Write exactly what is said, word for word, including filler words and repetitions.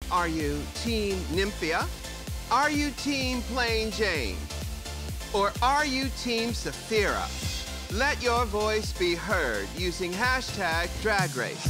Are you Team Nymphia? Are you Team Plain Jane? Or are you Team Saphira? Let your voice be heard using hashtag Drag Race.